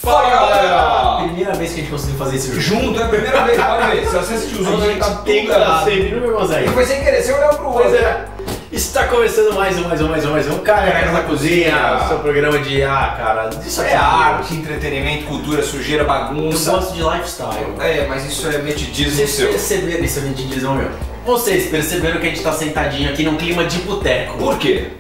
Fala, galera! Primeira vez que a gente conseguiu fazer isso Junto, é a primeira vez, pode ver. Se você assistiu os outros, a gente tá tem tudo errado. sempre, não meu E foi sem querer, você olhou pro outro. Pois é. Está começando mais um Careca na Cozinha, seu programa de cara, isso É arte, entretenimento, cultura, sujeira, Eu bagunça. gosto de lifestyle. É, mas isso é metidismo Vocês seu. perceberam isso, metidismo meu? Vocês perceberam que a gente tá sentadinho aqui num clima de boteco? Por quê?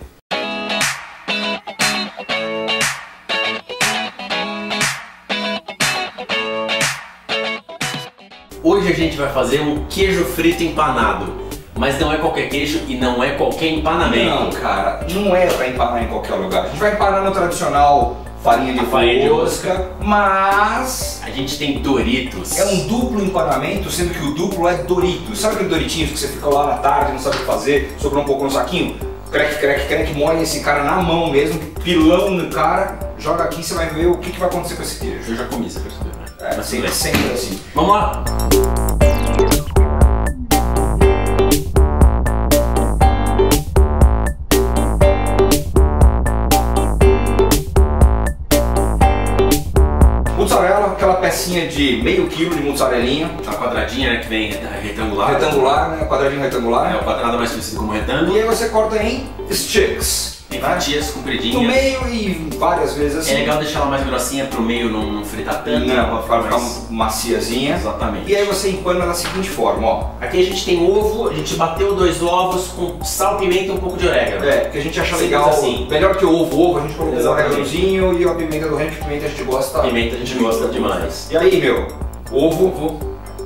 Hoje a gente vai fazer um queijo frito empanado. Mas não é qualquer queijo e não é qualquer empanamento. Não, cara, não é pra empanar em qualquer lugar. A gente vai empanar no tradicional farinha de rosca, mas A gente tem Doritos. é um duplo empanamento, sendo que o duplo é Doritos. Sabe aquele Doritinhos que você fica lá na tarde, não sabe o que fazer, sobrou um pouco no saquinho? Crack, molha esse cara na mão mesmo, pilão no cara, joga aqui e você vai ver o que vai acontecer com esse queijo. Eu já comi, você percebeu, né? É, Mas sempre, tudo bem. sempre assim. Vamos lá! Mussarela, aquela pecinha de meio quilo de mussarelinha, Aquela quadradinha, né, que vem retangular. retangular, né? Quadradinho retangular. É o quadrado mais conhecido como retângulo. E aí você corta em sticks. Tem né? fatias No compridinhas. meio e várias vezes assim. É legal deixar ela mais grossinha pro meio não fritar tanto. Não, pra ficar mas... maciazinha. Exatamente. E aí você empana da seguinte forma, ó. Aqui a gente tem ovo, a gente bateu 2 ovos com sal, pimenta e um pouco de orégano. É, porque a gente acha Simples legal, assim. melhor que o ovo, a gente colocou o Exatamente. oréganozinho e a pimenta do reino, que pimenta a gente gosta. Pimenta a gente gosta demais. E aí, meu, ovo,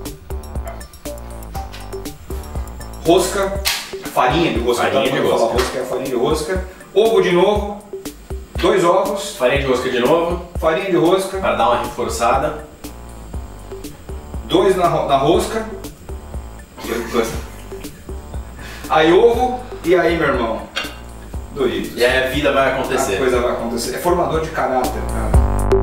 rosca, farinha de rosca. Farinha tá? de Quando eu rosca. falo rosca é farinha de rosca. Ovo de novo, 2 ovos, Farinha de rosca de novo, farinha de rosca, para dar uma reforçada. 2 na rosca. Aí ovo, e aí, meu irmão, Doritos. E aí a vida vai A acontecer. coisa vai acontecer. É formador de caráter, cara.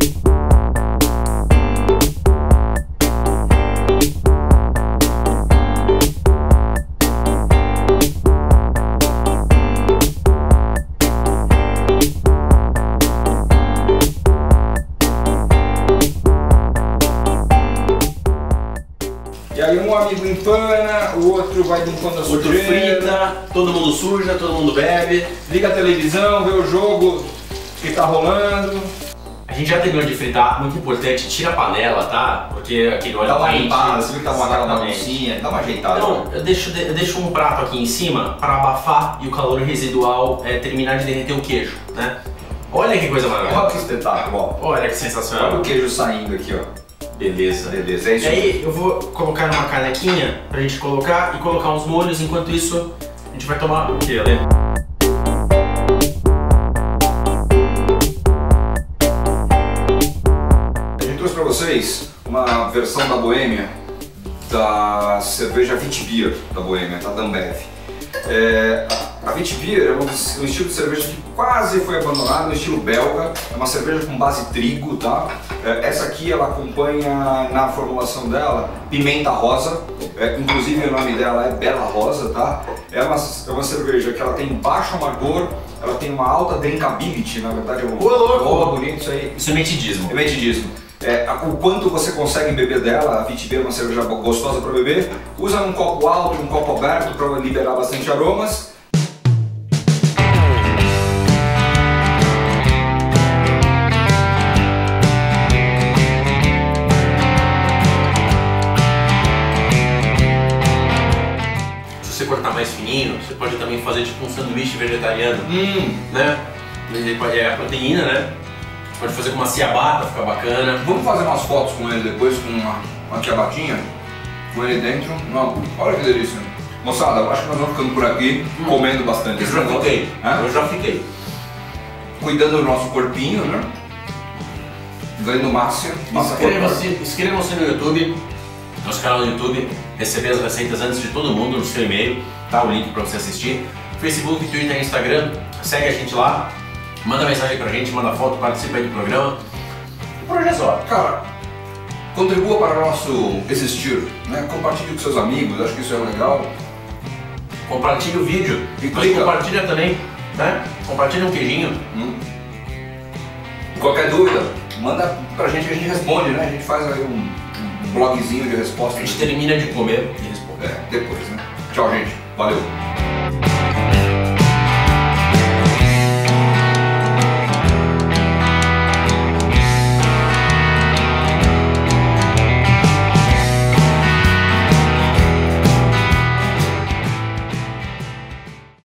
E aí um amigo empana, o outro vai limpando a Outro sujeira. frita, todo mundo suja, todo mundo bebe. Liga a televisão, vê o jogo que tá rolando. A gente já terminou de fritar, muito importante, tira a panela, tá? Porque aquele óleo Dá uma quente. limpada, você viu que tá uma Exatamente. baguncinha, dá uma ajeitada. Então, eu deixo um prato aqui em cima para abafar e o calor residual terminar de derreter o queijo, né? Olha que coisa Olha maravilhosa. que espetáculo, ó. Olha que Olha sensacional. o queijo saindo aqui, ó. Beleza. Beleza, é E isso. aí eu vou colocar numa canequinha pra gente colocar e colocar uns molhos. Enquanto isso, a gente vai tomar o que, Ale? A gente trouxe pra vocês uma versão da Boêmia da cerveja Witbier da Boêmia, da Ambev. A Witbier é um estilo de cerveja que quase foi abandonado, no estilo belga. É uma cerveja com base trigo, tá? Essa aqui ela acompanha na formulação dela pimenta rosa. Inclusive o nome dela é Bela Rosa, tá? É uma cerveja que ela tem baixo amargor, ela tem uma alta drinkability, na verdade é um louco! bonito isso aí. Isso é metidismo. É metidismo. O quanto você consegue beber dela, a Witbier é uma cerveja gostosa para beber. Usa um copo alto e um copo aberto para liberar bastante aromas. Se você cortar mais fininho, você pode também fazer tipo um sanduíche vegetariano, né? Ele pode, é a proteína, né? Pode fazer com uma ciabatta, fica bacana. Vamos fazer umas fotos com ele depois, com uma quiabatinha, com ele dentro. Não, olha que delícia. Moçada, eu acho que nós vamos ficando por aqui, comendo bastante. Eu já fiquei. Hã? Eu já fiquei. Cuidando do nosso corpinho, né? Ganhando massa Inscrevam-se no YouTube, nosso canal no YouTube, receber as receitas antes de todo mundo no seu e-mail, tá? O link para você assistir. Facebook, Twitter e Instagram, segue a gente lá, manda mensagem pra gente, manda foto, participa aí do programa. Por hoje é só. Cara, contribua para o nosso existir, né? Compartilhe com seus amigos, acho que isso é legal. Compartilha o vídeo, E mas clica. compartilha também, né? Compartilha um queijinho. Qualquer dúvida, Manda pra gente que a gente responde, né? A gente faz aí um blogzinho de resposta. A gente termina de comer e responde. Depois, né? Tchau, gente. Valeu.